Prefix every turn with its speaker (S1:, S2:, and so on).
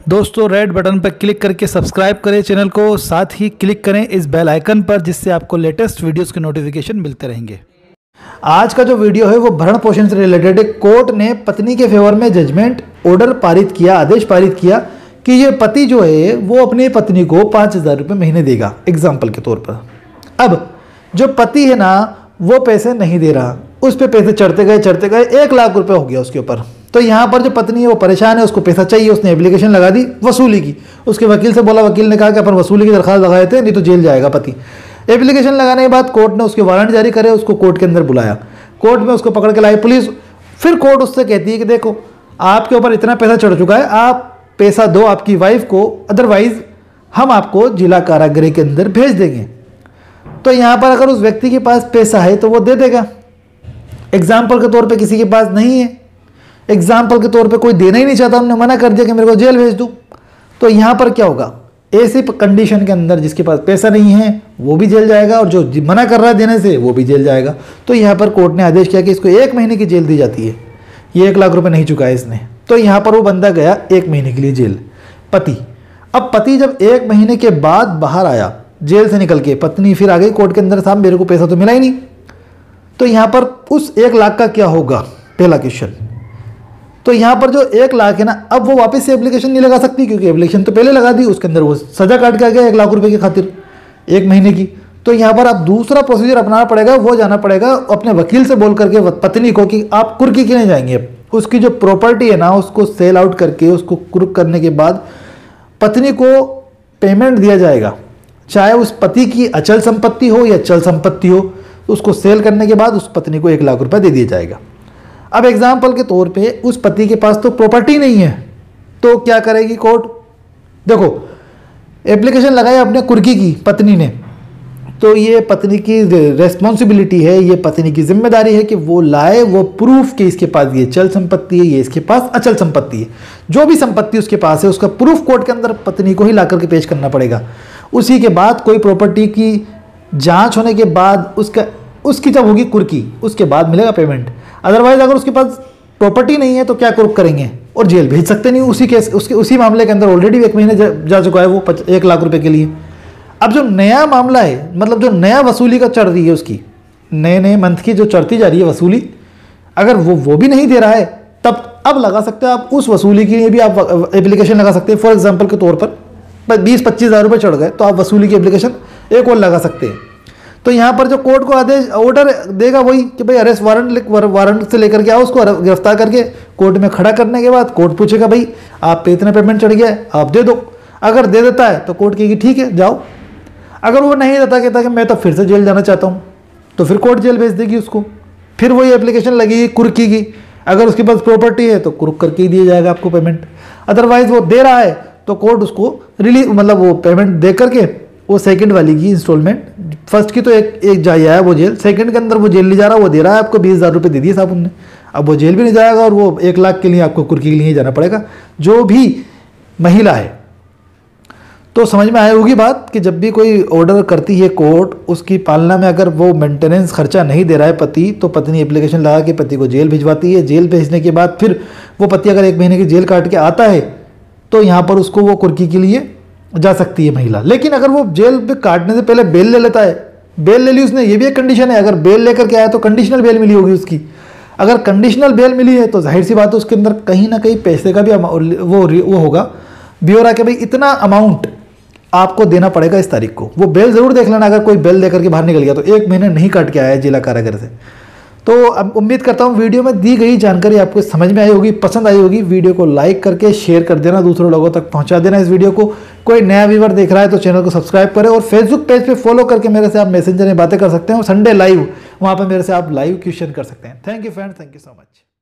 S1: दोस्तों red button पर click करके सब्सक्राइब करें चैनल को, साथ ही क्लिक करें इस बेल आइकन पर जिससे आपको लेटेस्ट वीडियोस के नोटिफिकेशन मिलते रहेंगे। आज का जो वीडियो है वो भरण पोषण से रिलेटेड है। कोर्ट ने पत्नी के फेवर में जजमेंट ऑर्डर पारित किया, आदेश पारित किया कि ये पति जो है वो अपनी पत्नी को 5,000 रुपये महीने देगा एग्जाम्पल के तौर पर। अब जो पति है ना वो पैसे नहीं दे रहा, उस पर पैसे चढ़ते गए 1 लाख रुपए हो गया उसके ऊपर। तो यहाँ पर जो पत्नी है वो परेशान है, उसको पैसा चाहिए, उसने एप्लीकेशन लगा दी वसूली की। उसके वकील से बोला, वकील ने कहा कि अपन वसूली की दरखास्त लगाए थे, नहीं तो जेल जाएगा पति। एप्लीकेशन लगाने के बाद कोर्ट ने उसके वारंट जारी करे, उसको कोर्ट के अंदर बुलाया, कोर्ट में उसको पकड़ के लाई पुलिस। फिर कोर्ट उससे कहती है कि देखो आपके ऊपर इतना पैसा चढ़ चुका है, आप पैसा दो आपकी वाइफ को, अदरवाइज हम आपको जिला कारागृह के अंदर भेज देंगे। तो यहाँ पर अगर उस व्यक्ति के पास पैसा है तो वो दे देगा। एग्जाम्पल के तौर पे किसी के पास नहीं है, एग्जाम्पल के तौर पे कोई देना ही नहीं चाहता, हमने मना कर दिया कि मेरे को जेल भेज दूँ, तो यहाँ पर क्या होगा, ऐसी कंडीशन के अंदर जिसके पास पैसा नहीं है वो भी जेल जाएगा और जो मना कर रहा है देने से वो भी जेल जाएगा। तो यहाँ पर कोर्ट ने आदेश किया कि इसको 1 महीने की जेल दी जाती है। ये 1 लाख रुपये नहीं चुका है इसने, तो यहाँ पर वो बंदा गया 1 महीने के लिए जेल, पति। अब पति जब 1 महीने के बाद बाहर आया जेल से निकल के, पत्नी फिर आ गई कोर्ट के अंदर, साहब मेरे को पैसा तो मिला ही नहीं। तो यहाँ पर उस 1 लाख का क्या होगा, पहला क्वेश्चन। तो यहाँ पर जो 1 लाख है ना, अब वो वापस से एप्लीकेशन नहीं लगा सकती क्योंकि एप्लीकेशन तो पहले लगा दी, उसके अंदर वो सजा काट के आ गया 1 लाख रुपए की खातिर 1 महीने की। तो यहाँ पर आप दूसरा प्रोसीजर अपनाना पड़ेगा, वो जाना पड़ेगा अपने वकील से बोल करके पत्नी को कि आप कुर्की क्यों नहीं जाएंगे। उसकी जो प्रॉपर्टी है ना उसको सेल आउट करके, उसको कुर्क करने के बाद पत्नी को पेमेंट दिया जाएगा, चाहे उस पति की अचल संपत्ति हो या चल संपत्ति हो। उसको सेल करने के बाद उस पत्नी को 1 लाख रुपए दे दिया जाएगा। अब एग्जाम्पल के तौर पे उस पति के पास तो प्रॉपर्टी नहीं है, तो क्या करेगी कोर्ट। देखो एप्लीकेशन लगाई अपने कुर्की की पत्नी ने, तो ये पत्नी की रेस्पॉन्सिबिलिटी है, ये पत्नी की जिम्मेदारी है कि वो लाए वो प्रूफ कि इसके पास ये चल संपत्ति है, ये इसके पास अचल संपत्ति है। जो भी संपत्ति उसके पास है उसका प्रूफ कोर्ट के अंदर पत्नी को ही ला करके पेश करना पड़ेगा। उसी के बाद कोई प्रॉपर्टी की जांच होने के बाद उसकी जब होगी कुर्की, उसके बाद मिलेगा पेमेंट। अदरवाइज अगर उसके पास प्रॉपर्टी नहीं है तो क्या कुर्क करेंगे और जेल भेज सकते नहीं। उसी केस उसी मामले के अंदर ऑलरेडी 1 महीने जा चुका है वो 1 लाख रुपए के लिए। अब जो नया मामला है, मतलब जो नया वसूली का चढ़ रही है, उसकी नए मंथ की जो चढ़ती जा रही है वसूली, अगर वो भी नहीं दे रहा है तब अब लगा सकते हैं आप उस वसूली के लिए भी आप एप्लीकेशन लगा सकते हैं। फॉर एग्जाम्पल के तौर पर 20-25 हज़ार रुपये चढ़ गए तो आप वसूली की एप्लीकेशन एक और लगा सकते हैं। तो यहाँ पर जो कोर्ट को आदेश ऑर्डर देगा वही कि भाई अरेस्ट वारंट से लेकर के आओ, उसको गिरफ्तार करके कोर्ट में खड़ा करने के बाद कोर्ट पूछेगा भाई आप पे इतना पेमेंट चढ़ गया है आप दे दो। अगर दे देता है तो कोर्ट कहेगी ठीक है जाओ। अगर वो नहीं देता, कहता कि मैं तो फिर से जेल जाना चाहता हूँ, तो फिर कोर्ट जेल भेज देगी उसको। फिर वही एप्लीकेशन लगेगी कुर्की की, अगर उसके पास प्रॉपर्टी है तो कुर्क करके ही दिया जाएगा आपको पेमेंट। अदरवाइज वो दे रहा है तो कोर्ट उसको रिलीज, मतलब वो पेमेंट दे करके वो सेकंड वाली की इंस्टॉलमेंट, फर्स्ट की तो एक जाया है वो जेल, सेकंड के अंदर वो जेल नहीं जा रहा, वो दे रहा है आपको 20,000 रुपये दे दिए साहब उनने। अब वो जेल भी नहीं जाएगा और वो 1 लाख के लिए आपको कुर्की के लिए ही जाना पड़ेगा, जो भी महिला है। तो समझ में आई होगी बात कि जब भी कोई ऑर्डर करती है कोर्ट, उसकी पालना में अगर वो मेंटेनेंस खर्चा नहीं दे रहा है पति, तो पत्नी एप्लीकेशन लगा के पति को जेल भिजवाती है। जेल भेजने के बाद फिर वो पति अगर 1 महीने की जेल काट के आता है तो यहाँ पर उसको वो कुर्की के लिए जा सकती है महिला। लेकिन अगर वो जेल पे काटने से पहले बेल ले लेता है, बेल ले ली उसने, ये भी एक कंडीशन है। अगर बेल लेकर के आया तो कंडीशनल बेल मिली होगी उसकी। अगर कंडीशनल बेल मिली है तो जाहिर सी बात है उसके अंदर कहीं ना कहीं पैसे का भी वो होगा ब्यौरा के भाई इतना अमाउंट आपको देना पड़ेगा इस तारीख को। वो बेल जरूर देख लेना, अगर कोई बेल लेकर के बाहर निकल गया तो 1 महीने नहीं काट के आया जिला कारागार से। तो अब उम्मीद करता हूँ वीडियो में दी गई जानकारी आपको समझ में आई होगी, पसंद आई होगी। वीडियो को लाइक करके शेयर कर देना, दूसरे लोगों तक पहुंचा देना इस वीडियो को। कोई नया व्यूअर देख रहा है तो चैनल को सब्सक्राइब करें और फेसबुक पेज पे फॉलो करके मेरे से आप मैसेंजर में बातें कर सकते हैं। संडे लाइव, वहाँ पर मेरे से आप लाइव क्वेश्चन कर सकते हैं। Thank you friends, thank you so much.